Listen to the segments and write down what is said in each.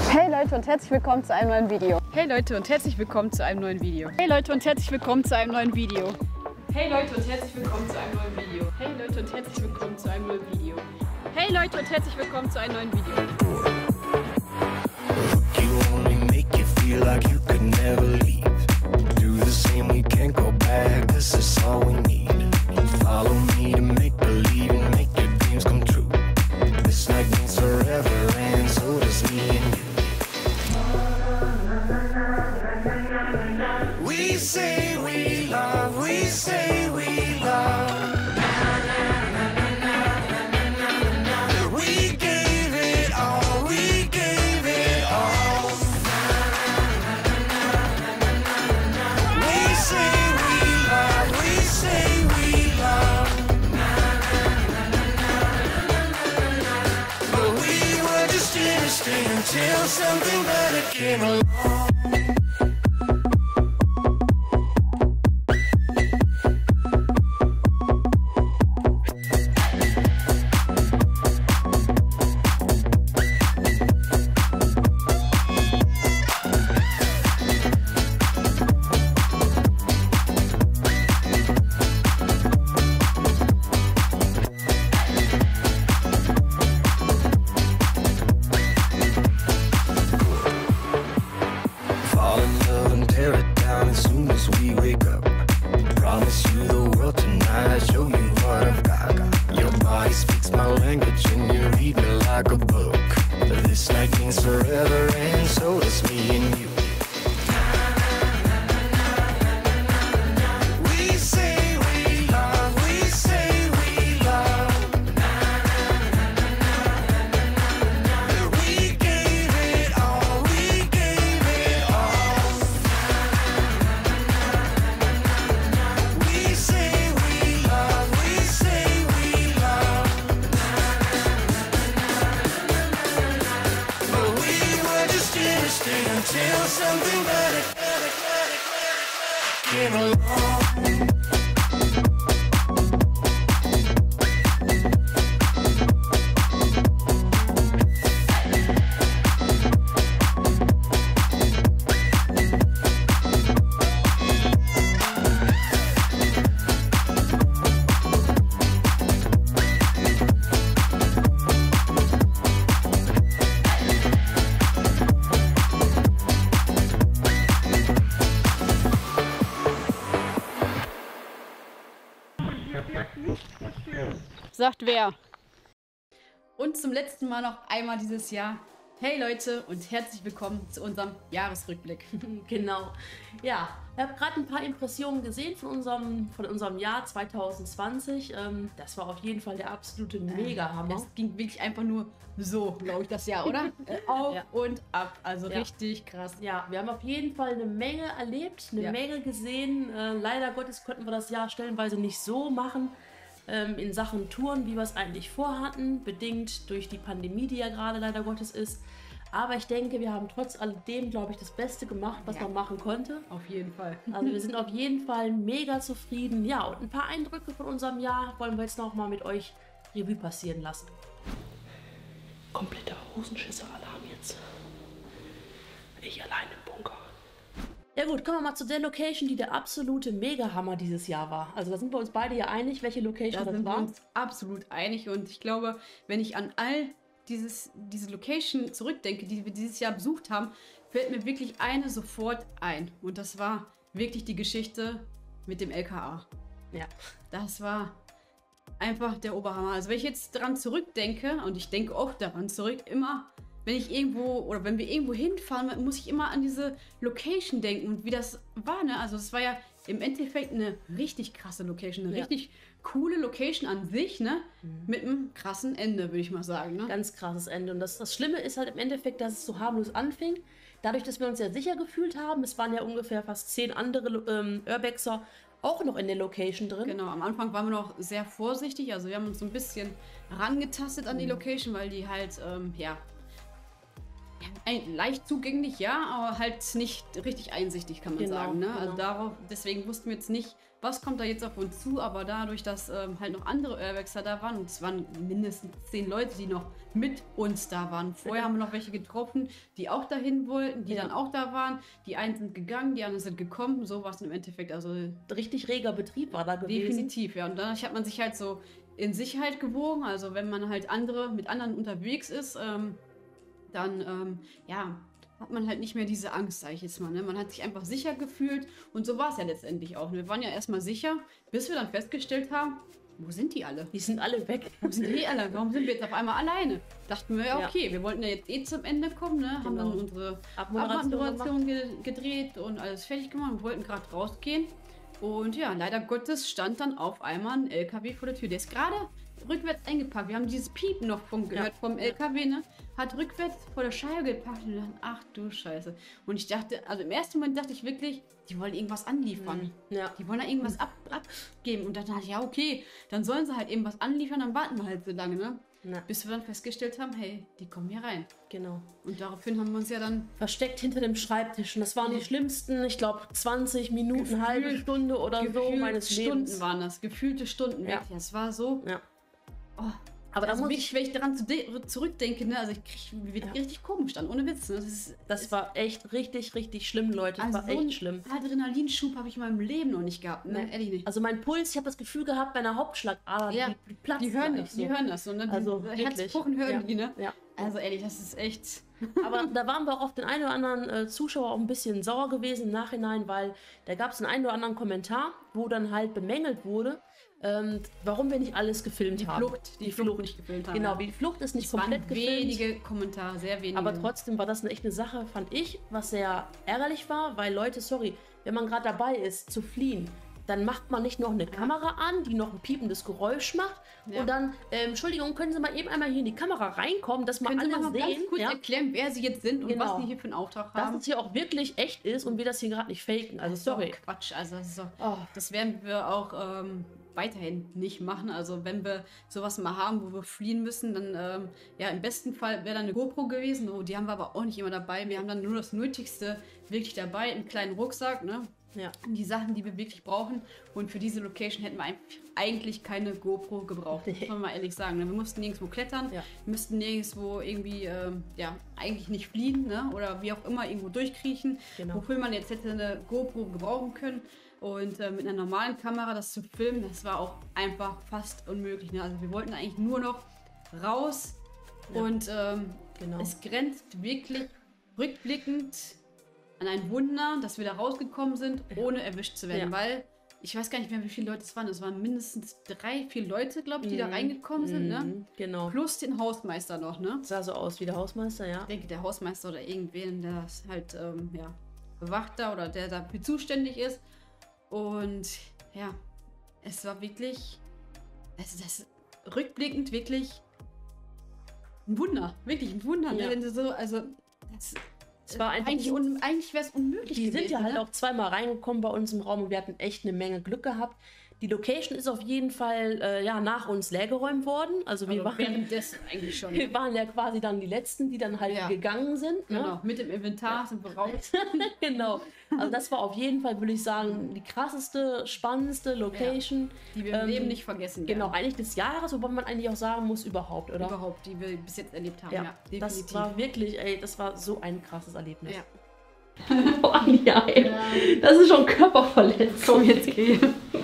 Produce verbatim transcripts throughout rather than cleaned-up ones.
Hey Leute und herzlich willkommen zu einem neuen Video. Hey Leute und herzlich willkommen zu einem neuen Video. Hey Leute und herzlich willkommen zu einem neuen Video. Hey Leute und herzlich willkommen zu einem neuen Video. Hey Leute und herzlich willkommen zu einem neuen Video. Hey Leute und herzlich willkommen zu einem neuen Video. You only make you feel like you could never leave. Do the same, we can't go back. This is all we need. Follow me to make believe and make your dreams come true. This night means forever and so does me and you. We say we love, we say we love. We gave it all, we gave it all. We say we love, we say we love. But we were just innocent until something better came along. Fall in love and tear it down as soon as we wake up. Promise you the world tonight, show you what I've got. Your body speaks my language and you read me like a book. This night means forever and so does me and you. We say we love, we say we love. We gave it all, we gave it all. We say we love, we say we love. But we were just innocent until something better came along. Sagt wer? Und zum letzten Mal noch einmal dieses Jahr. Hey Leute und herzlich willkommen zu unserem Jahresrückblick. Genau. Ja, ich habe gerade ein paar Impressionen gesehen von unserem, von unserem Jahr zwanzig zwanzig. Ähm, das war auf jeden Fall der absolute Mega-Hammer. Es ging wirklich einfach nur so, glaube ich, das Jahr, oder? Äh, Auf Ja. und ab. Also Ja. richtig krass. Ja, wir haben auf jeden Fall eine Menge erlebt, eine Ja. Menge gesehen. Äh, leider Gottes konnten wir das Jahr stellenweise nicht so machen ähm, in Sachen Touren, wie wir es eigentlich vorhatten, bedingt durch die Pandemie, die ja gerade leider Gottes ist. Aber ich denke, wir haben trotz alledem, glaube ich, das Beste gemacht, was Ja. man machen konnte. Auf jeden Fall. Also wir sind auf jeden Fall mega zufrieden. Ja, und ein paar Eindrücke von unserem Jahr wollen wir jetzt noch mal mit euch Revue passieren lassen. Kompletter Hosenschisser-Alarm jetzt. Ich allein im Bunker. Ja gut, kommen wir mal zu der Location, die der absolute Mega-Hammer dieses Jahr war. Also da sind wir uns beide ja einig, welche Location Da das sind wir war. uns absolut einig und ich glaube, wenn ich an all dieses, diese Location zurückdenke, die wir dieses Jahr besucht haben, fällt mir wirklich eine sofort ein. Und das war wirklich die Geschichte mit dem L K A. Ja. Das war einfach der Oberhammer. Also wenn ich jetzt daran zurückdenke, und ich denke auch daran zurück, immer, wenn ich irgendwo, oder wenn wir irgendwo hinfahren, muss ich immer an diese Location denken und wie das war, ne? Also es war ja im Endeffekt eine richtig krasse Location, eine Ja. richtig coole Location an sich, ne? Mhm. Mit einem krassen Ende, würde ich mal sagen, ne? Ganz krasses Ende. Und das, das Schlimme ist halt im Endeffekt, dass es so harmlos anfing. Dadurch, dass wir uns ja sicher gefühlt haben, es waren ja ungefähr fast zehn andere ähm, Urbexer auch noch in der Location drin. Genau, am Anfang waren wir noch sehr vorsichtig, also wir haben uns so ein bisschen rangetastet an die Location, weil die halt, ähm, ja, Ein, leicht zugänglich, ja, aber halt nicht richtig einsichtig, kann man Genau, sagen. Ne? genau. Also darauf, deswegen wussten wir jetzt nicht, was kommt da jetzt auf uns zu, aber dadurch, dass ähm, halt noch andere Airbags da waren, und es waren mindestens zehn Leute, die noch mit uns da waren. Vorher haben wir noch welche getroffen, die auch dahin wollten, die Ja. dann auch da waren. Die einen sind gegangen, die anderen sind gekommen. So war es im Endeffekt. Also Richtig reger Betrieb war da gewesen. definitiv, ja. Und dadurch hat man sich halt so in Sicherheit gewogen. Also wenn man halt andere mit anderen unterwegs ist, ähm, dann ähm, ja, hat man halt nicht mehr diese Angst, sag ich jetzt mal. Ne? Man hat sich einfach sicher gefühlt und so war es ja letztendlich auch. Wir waren ja erstmal sicher, bis wir dann festgestellt haben, wo sind die alle? Die sind alle weg. Wo sind die alle? Warum sind wir jetzt auf einmal alleine? Dachten wir, ja Ja. okay, wir wollten ja jetzt eh zum Ende kommen, ne? Haben Genau. dann unsere Abmoderation Abmoderation ge gedreht und alles fertig gemacht und wollten gerade rausgehen. Und ja, leider Gottes stand dann auf einmal ein L K W vor der Tür. Der ist gerade rückwärts eingepackt. Wir haben dieses Piepen noch vom, gehört vom L K W, ne? Hat rückwärts vor der Scheibe gepackt und dann, ach du Scheiße. Und ich dachte, also im ersten Moment dachte ich wirklich, die wollen irgendwas anliefern. Ja. Die wollen da irgendwas ab, abgeben. Und dann dachte ich, ja okay, dann sollen sie halt eben was anliefern, dann warten wir halt so lange, ne? Na, Bis wir dann festgestellt haben, hey, die kommen hier rein. genau. Und daraufhin haben wir uns ja dann Versteckt hinter dem Schreibtisch. Und das waren die schlimmsten, ich glaube, zwanzig Minuten, Gefühlt- halbe Stunde oder so gefühlt meines Stunden Lebens. waren das, gefühlte Stunden. Ja. Wirklich. Das war so. Ja. Oh. Aber da Also muss wirklich, wenn ich daran zu zurückdenke, ne, also ich krieg, mir wird Ja. richtig komisch dann, ohne Witz. Ne? Das, ist, Das war echt richtig, richtig schlimm, Leute. Das also war so einen echt schlimm. Adrenalinschub habe ich in meinem Leben noch nicht gehabt. Ne? Nee. Ehrlich nicht. Also mein Puls, ich habe das Gefühl gehabt, meine Hauptschlagader, Ja, die, die platzt die hören gleich das, die so. hören das. So, ne? Also die wirklich. Herzpochen hören Ja. die, ne? Ja. Also ehrlich, das ist echt. Aber da waren wir auch auf den einen oder anderen äh, Zuschauer auch ein bisschen sauer gewesen im Nachhinein, weil da gab es den einen oder anderen Kommentar, wo dann halt bemängelt wurde, ähm, warum wir nicht alles gefilmt Die haben. Flucht, die, Flucht, nicht gefilmt haben. Genau, die Flucht ist nicht es komplett waren gefilmt. wenige Kommentare, sehr wenige. Aber trotzdem war das eine echt eine Sache, fand ich, was sehr ärgerlich war, weil Leute, sorry, wenn man gerade dabei ist zu fliehen, dann macht man nicht noch eine Kamera an, die noch ein piependes Geräusch macht Ja. und dann, ähm, Entschuldigung, können Sie mal eben einmal hier in die Kamera reinkommen, dass mal Können Sie alle mal ganz sehen, kurz ja, erklären, wer Sie jetzt sind und Genau. was Sie hier für einen Auftrag dass haben? es hier auch wirklich echt ist und wir das hier gerade nicht faken. Also Das ist doch sorry. Quatsch, also das, ist doch, Oh. das werden wir auch ähm, weiterhin nicht machen. Also wenn wir sowas mal haben, wo wir fliehen müssen, dann ähm, ja im besten Fall wäre dann eine GoPro gewesen. Oh, die haben wir aber auch nicht immer dabei. Wir haben dann nur das Nötigste wirklich dabei, einen kleinen Rucksack, ne? Ja. Die Sachen, die wir wirklich brauchen. Und für diese Location hätten wir ein- eigentlich keine GoPro gebraucht. Das muss man mal ehrlich sagen. Ne? Wir mussten nirgendwo klettern, Ja. wir müssten nirgendwo irgendwie, ähm, ja, eigentlich nicht fliehen, ne? Oder wie auch immer irgendwo durchkriechen. Genau. Wofür man jetzt hätte eine GoPro gebrauchen können. Und äh, mit einer normalen Kamera das zu filmen, das war auch einfach fast unmöglich. Ne? Also wir wollten eigentlich nur noch raus. Ja. Und ähm, Genau. es grenzt wirklich rückblickend an ein Wunder, dass wir da rausgekommen sind, ohne erwischt zu werden. Ja. Weil, ich weiß gar nicht mehr, wie viele Leute es waren. Es waren mindestens drei, vier Leute, glaube ich, die da Mhm. reingekommen sind. Ne? Mhm, Genau. Plus den Hausmeister noch, ne? Sah so aus wie der Hausmeister, ja. Ich denke, der Hausmeister oder irgendwen, der das halt, ähm, ja, bewacht da oder der dafür zuständig ist. Und ja, es war wirklich, also das rückblickend wirklich ein Wunder. Wirklich ein Wunder. Ja. Ne? Wenn du so, also, das, Es war einfach eigentlich, un, eigentlich wäre es unmöglich Die gewesen. sind ja halt ne? auch zweimal reingekommen bei uns im Raum und wir hatten echt eine Menge Glück gehabt. Die Location ist auf jeden Fall äh, ja, nach uns leergeräumt worden. Also wir, Also waren, währenddessen eigentlich schon. wir waren ja quasi dann die Letzten, die dann halt Ja. gegangen sind. Ne? Genau, mit dem Inventar sind wir raus. Genau. Also das war auf jeden Fall, würde ich sagen, die krasseste, spannendste Location. Die wir im Ähm, Leben nicht vergessen werden. Genau, eigentlich des Jahres, wobei man eigentlich auch sagen muss, überhaupt, oder? Überhaupt, die wir bis jetzt erlebt haben. Ja, Ja, definitiv. das war wirklich, ey, das war so ein krasses Erlebnis. Ja. Oh, Anja, ey. Das ist schon Körperverletzung. Komm, jetzt geh.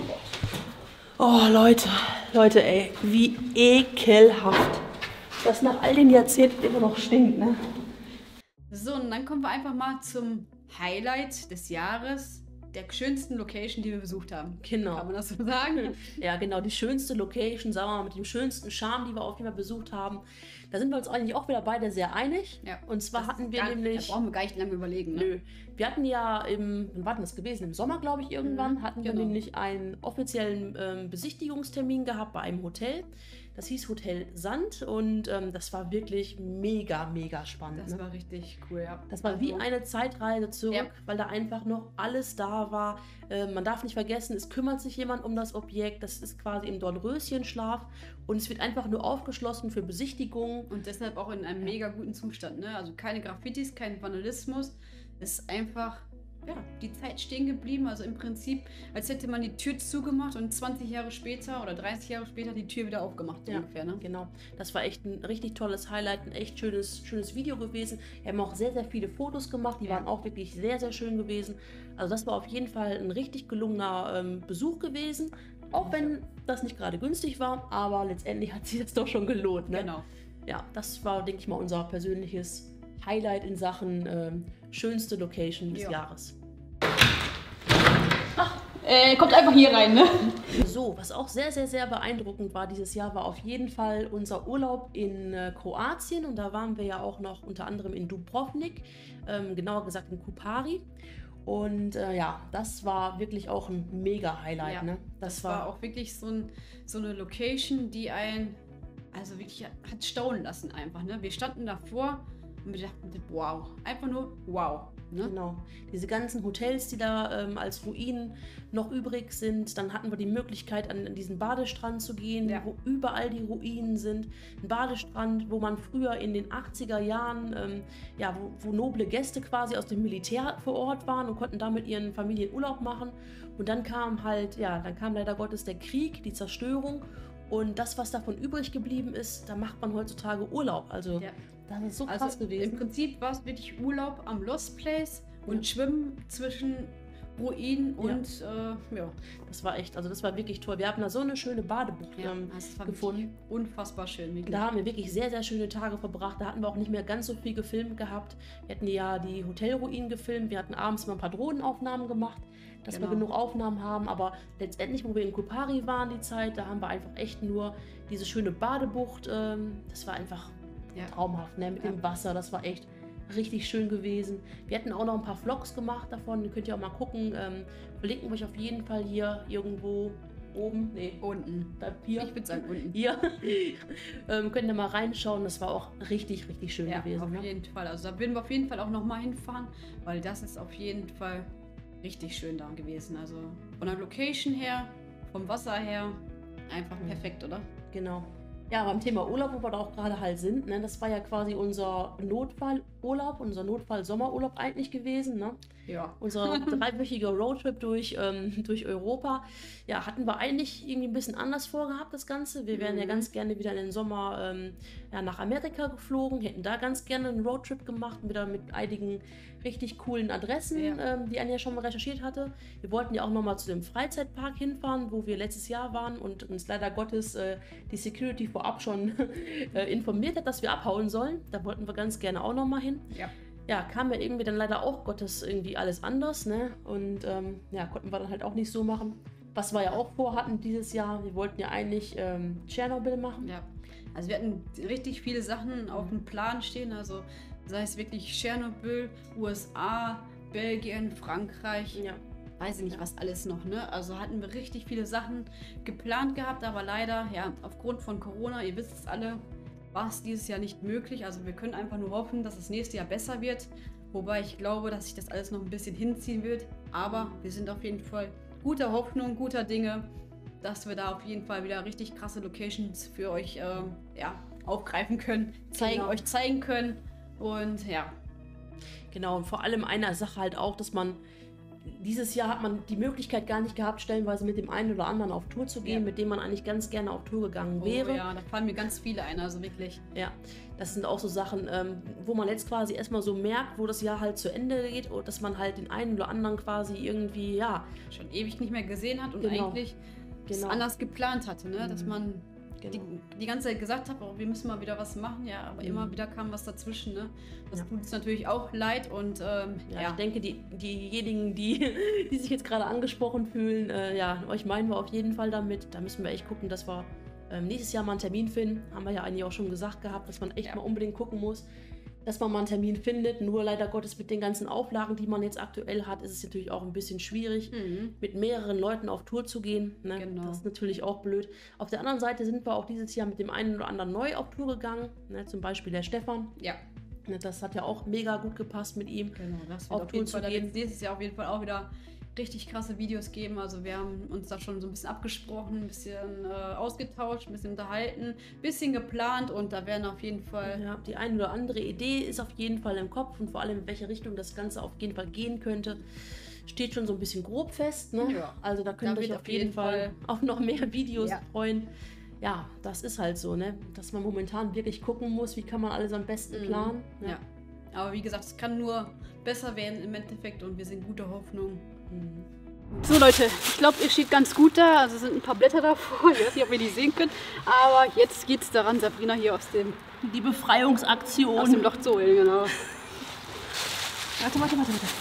Oh, Leute, Leute, ey, wie ekelhaft. Das nach all den Jahrzehnten immer noch stinkt, ne? So, und dann kommen wir einfach mal zum Highlight des Jahres, der schönsten Location, die wir besucht haben. Genau. Kann man das so sagen? Ja, genau, die schönste Location, sagen wir mal, mit dem schönsten Charme, die wir auf jeden Fall besucht haben. Da sind wir uns eigentlich auch wieder beide sehr einig. Ja. Und zwar Das hatten ist wir gar, nämlich... Da brauchen wir gar nicht lange überlegen. Ne? Nö. Wir hatten ja im, wann war denn das gewesen? Im Sommer, glaube ich, irgendwann, Mhm, hatten wir genau. nämlich einen offiziellen ähm, Besichtigungstermin gehabt bei einem Hotel. Das hieß Hotel Sand und ähm, das war wirklich mega, mega spannend. Das ne? war richtig cool, ja. Das war wie eine Zeitreise zurück, Ja. weil da einfach noch alles da war. Äh, man darf nicht vergessen, es kümmert sich jemand um das Objekt. Das ist quasi im Dornröschenschlaf und es wird einfach nur aufgeschlossen für Besichtigungen. Und deshalb auch in einem mega guten Zustand, ne? Also keine Graffitis, kein Vandalismus. Es ist einfach, ja, die Zeit stehen geblieben. Also im Prinzip, als hätte man die Tür zugemacht und zwanzig Jahre später oder dreißig Jahre später die Tür wieder aufgemacht, so Ja, ungefähr, ne? genau. Das war echt ein richtig tolles Highlight, ein echt schönes, schönes Video gewesen. Wir haben auch sehr, sehr viele Fotos gemacht, die Ja. waren auch wirklich sehr, sehr schön gewesen. Also das war auf jeden Fall ein richtig gelungener ähm, Besuch gewesen, auch wenn das nicht gerade günstig war, aber letztendlich hat sich das doch schon gelohnt. Ne? Genau. Ja, das war, denke ich mal, unser persönliches Highlight in Sachen ähm, schönste Location des Ja. Jahres. Äh, kommt einfach hier rein, ne? So, was auch sehr, sehr, sehr beeindruckend war dieses Jahr, war auf jeden Fall unser Urlaub in äh, Kroatien. Und da waren wir ja auch noch unter anderem in Dubrovnik, ähm, genauer gesagt in Kupari. Und äh, ja, das war wirklich auch ein Mega-Highlight. Ja, ne? Das, war auch wirklich so, ein, so eine Location, die einen, also wirklich hat staunen lassen einfach, ne? Wir standen davor und wir dachten, wow, einfach nur wow, ne? Genau. Diese ganzen Hotels, die da ähm, als Ruinen noch übrig sind. Dann hatten wir die Möglichkeit, an, an diesen Badestrand zu gehen, Ja. wo überall die Ruinen sind. Ein Badestrand, wo man früher in den achtziger Jahren, ähm, ja, wo, wo noble Gäste quasi aus dem Militär vor Ort waren und konnten da mit ihren Familien Urlaub machen. Und dann kam halt, ja, dann kam leider Gottes der Krieg, die Zerstörung. Und das, was davon übrig geblieben ist, da macht man heutzutage Urlaub. Also Ja. das ist so krass Also gewesen. im Prinzip war es wirklich Urlaub am Lost Place und Ja. Schwimmen zwischen Ruinen und äh, ja. Das war echt, also das war wirklich toll. Wir haben da so eine schöne Badebucht ja ähm, das war gefunden. wirklich unfassbar schön. Wirklich. Da haben wir wirklich sehr, sehr schöne Tage verbracht. Da hatten wir auch nicht mehr ganz so viel gefilmt gehabt. Wir hatten ja die Hotelruinen gefilmt. Wir hatten abends mal ein paar Drohnenaufnahmen gemacht, dass Genau. wir genug Aufnahmen haben. Aber letztendlich, wo wir in Kupari waren die Zeit, da haben wir einfach echt nur diese schöne Badebucht. Ähm, das war einfach Ja. traumhaft, ne? Mit Ja. dem Wasser. Das war echt richtig schön gewesen. Wir hatten auch noch ein paar Vlogs gemacht davon. Die könnt ihr auch mal gucken. Ähm, verlinken wir euch auf jeden Fall hier irgendwo oben. Nee, Unten. da hier. Ich würde sagen unten. Hier ähm, könnt ihr mal reinschauen. Das war auch richtig, richtig schön Ja, gewesen. auf Ne? jeden Fall. Also da würden wir auf jeden Fall auch nochmal hinfahren, weil das ist auf jeden Fall richtig schön da gewesen. Also von der Location her, vom Wasser her, einfach Mhm. perfekt, oder? Genau. Ja, beim Thema Urlaub, wo wir da auch gerade halt sind, ne? Das war ja quasi unser Notfallurlaub, unser Notfall-Sommerurlaub eigentlich gewesen. Ne? Ja. Unser dreiwöchiger Roadtrip durch, ähm, durch Europa. Ja, hatten wir eigentlich irgendwie ein bisschen anders vorgehabt, das Ganze. Wir wären ja Mhm. ganz gerne wieder in den Sommer ähm, ja, nach Amerika geflogen, hätten da ganz gerne einen Roadtrip gemacht, wieder mit einigen richtig coolen Adressen, Ja. ähm, die Anja schon mal recherchiert hatte. Wir wollten ja auch nochmal zu dem Freizeitpark hinfahren, wo wir letztes Jahr waren und uns leider Gottes äh, die Security vorab schon äh, informiert hat, dass wir abhauen sollen. Da wollten wir ganz gerne auch nochmal hin. Ja. Ja, kam ja irgendwie dann leider auch Gottes irgendwie alles anders, ne? Und ähm, ja, konnten wir dann halt auch nicht so machen. Was wir ja auch vorhatten dieses Jahr, wir wollten ja eigentlich ähm, Tschernobyl machen. Ja. Also wir hatten richtig viele Sachen auf dem Plan stehen, also sei es wirklich Tschernobyl, U S A, Belgien, Frankreich, Ja, weiß ich nicht was alles noch, ne? Also hatten wir richtig viele Sachen geplant gehabt, aber leider, ja, aufgrund von Corona, ihr wisst es alle, war es dieses Jahr nicht möglich. Also wir können einfach nur hoffen, dass das nächste Jahr besser wird. Wobei ich glaube, dass sich das alles noch ein bisschen hinziehen wird. Aber wir sind auf jeden Fall guter Hoffnung, guter Dinge, dass wir da auf jeden Fall wieder richtig krasse Locations für euch ähm, ja, aufgreifen können, zeigen, Genau. euch zeigen können. Und ja, genau. Und vor allem einer Sache halt auch, dass man dieses Jahr hat man die Möglichkeit gar nicht gehabt, stellenweise mit dem einen oder anderen auf Tour zu gehen, Ja. mit dem man eigentlich ganz gerne auf Tour gegangen oh, wäre. ja, da fallen mir ganz viele ein, also wirklich. Ja, das sind auch so Sachen, ähm, wo man jetzt quasi erstmal so merkt, wo das Jahr halt zu Ende geht und dass man halt den einen oder anderen quasi irgendwie, ja, Schon ewig nicht mehr gesehen hat und Genau. eigentlich es genau. anders geplant hatte, ne? Dass Mhm. man die, genau. die ganze Zeit gesagt hat, oh, wir müssen mal wieder was machen, ja, aber Mhm. immer wieder kam was dazwischen, ne? Das Ja. tut uns natürlich auch leid und ähm, Ja, ja, ich denke, die, diejenigen, die, die sich jetzt gerade angesprochen fühlen, äh, ja, euch meinen wir auf jeden Fall damit. Da müssen wir echt gucken, dass wir ähm, nächstes Jahr mal einen Termin finden. Haben wir ja eigentlich auch schon gesagt gehabt, dass man echt Ja. mal unbedingt gucken muss. dass man mal einen Termin findet. Nur leider Gottes mit den ganzen Auflagen, die man jetzt aktuell hat, ist es natürlich auch ein bisschen schwierig, Mhm. mit mehreren Leuten auf Tour zu gehen. Ne? Genau. Das ist natürlich auch blöd. Auf der anderen Seite sind wir auch dieses Jahr mit dem einen oder anderen neu auf Tour gegangen. Ne? Zum Beispiel der Stefan. Ja, Ne? Das hat ja auch mega gut gepasst mit ihm. genau. Das Auf wird auf Tour jeden zu Fall, da gehen. wird nächstes Jahr auf jeden Fall auch wieder richtig krasse Videos geben. Also wir haben uns da schon so ein bisschen abgesprochen, ein bisschen äh, ausgetauscht, ein bisschen unterhalten, ein bisschen geplant und da werden auf jeden Fall... Ja, die eine oder andere Idee ist auf jeden Fall im Kopf und vor allem in welche Richtung das Ganze auf jeden Fall gehen könnte, steht schon so ein bisschen grob fest. Ne? Ja. Also da könnt Da ihr euch wird auf jeden Fall auf noch mehr Videos Ja. freuen. Ja, das ist halt so, ne? Dass man momentan wirklich gucken muss, wie kann man alles am besten Mhm. planen. Ne? Ja. Aber wie gesagt, es kann nur besser werden im Endeffekt und wir sind guter Hoffnung. Mhm. So Leute, ich glaube, ihr steht ganz gut da. Also sind ein paar Blätter davor. Ich weiß nicht, ob ihr die sehen könnt. Aber jetzt geht es daran, Sabrina hier aus dem, Die Befreiungsaktion. aus dem Loch zu holen. Genau. Warte, warte, warte, warte.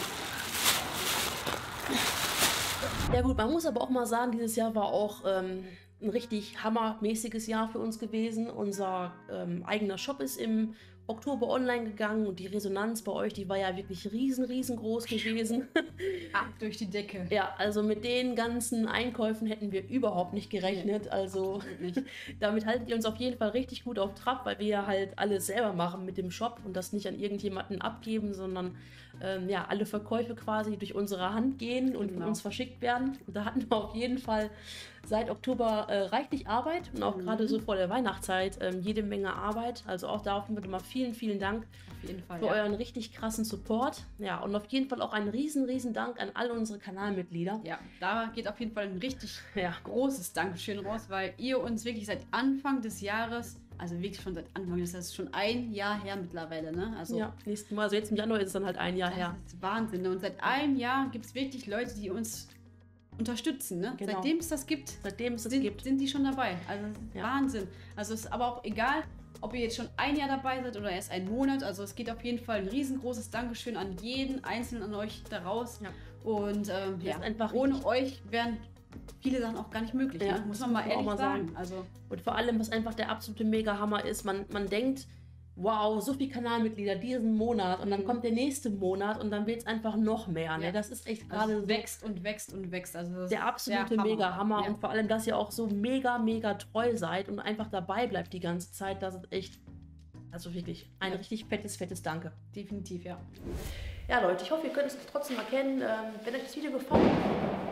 Ja gut, man muss aber auch mal sagen, dieses Jahr war auch ähm, ein richtig hammermäßiges Jahr für uns gewesen. Unser ähm, eigener Shop ist im Oktober online gegangen und die Resonanz bei euch, die war ja wirklich riesen, riesengroß gewesen. Ab durch die Decke. Ja, also mit den ganzen Einkäufen hätten wir überhaupt nicht gerechnet. Also Nicht. damit haltet ihr uns auf jeden Fall richtig gut auf Trab, weil wir ja halt alles selber machen mit dem Shop und das nicht an irgendjemanden abgeben, sondern ähm, ja, alle Verkäufe quasi durch unsere Hand gehen und von Genau. uns verschickt werden. Und da hatten wir auf jeden Fall seit Oktober äh, reichlich Arbeit und auch Mhm. gerade so vor der Weihnachtszeit ähm, jede Menge Arbeit. Also auch dafür mal vielen, vielen Dank Auf jeden Fall. für Ja. euren richtig krassen Support. Ja, und auf jeden Fall auch einen riesen, riesen Dank an all unsere Kanalmitglieder. ja, da geht auf jeden Fall ein richtig Ja, großes Dankeschön raus, weil ihr uns wirklich seit Anfang des Jahres, also wirklich schon seit Anfang, das ist schon ein Jahr her mittlerweile, ne? Also ja, nächsten Mal, also jetzt im Januar ist es dann halt ein Jahr das her. ist Wahnsinn. Ne? Und seit einem Jahr gibt es wirklich Leute, die uns unterstützen. Ne? Genau. Seitdem es das gibt, Seitdem es es sind, gibt. sind die schon dabei. Also das ist Ja. Wahnsinn. Also es ist aber auch egal, ob ihr jetzt schon ein Jahr dabei seid oder erst einen Monat. Also es geht auf jeden Fall ein riesengroßes Dankeschön an jeden einzelnen an euch daraus. Ja. Und ähm, Das ja, ist einfach ohne richtig- euch wären viele Sachen auch gar nicht möglich. Ja, ne? Muss das man mal muss man auch ehrlich mal sagen. sagen. Also Und vor allem, was einfach der absolute Mega-Hammer ist, man, man denkt, wow, so viele Kanalmitglieder diesen Monat und dann Mhm. kommt der nächste Monat und dann wird es einfach noch mehr. Ne? Ja. Das ist echt also gerade es so wächst und wächst und wächst. Also das der ist absolute Hammer. Mega-Hammer Ja. und vor allem, dass ihr auch so mega, mega treu seid und einfach dabei bleibt die ganze Zeit. Das ist echt, also wirklich ein Ja. richtig fettes, fettes Danke. Definitiv, ja. Ja, Leute, ich hoffe, ihr könnt es trotzdem erkennen. Ähm, wenn euch das Video gefallen hat.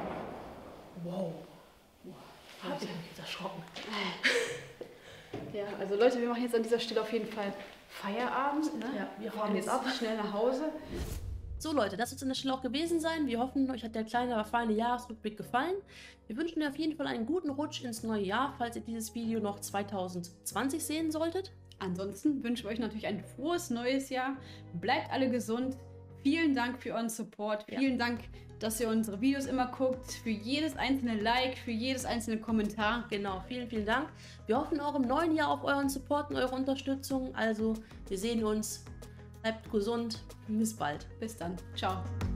Wow. Hab ich mich jetzt erschrocken. Ja, also Leute, wir machen jetzt an dieser Stelle auf jeden Fall Feierabend. Ne? Ja, wir fahren hauen jetzt jetzt ab. schnell nach Hause. So Leute, das wird es an der Stelle auch gewesen sein. Wir hoffen, euch hat der kleine, aber feine Jahresrückblick gefallen. Wir wünschen euch auf jeden Fall einen guten Rutsch ins neue Jahr, falls ihr dieses Video noch zwanzig zwanzig sehen solltet. Ansonsten wünschen wir euch natürlich ein frohes neues Jahr. Bleibt alle gesund. Vielen Dank für euren Support. Ja. Vielen Dank, dass ihr unsere Videos immer guckt. Für jedes einzelne Like, für jedes einzelne Kommentar. Genau, vielen, vielen Dank. Wir hoffen auch im neuen Jahr auf euren Support und eure Unterstützung. Also, wir sehen uns. Bleibt gesund. Bis bald. Bis dann. Ciao.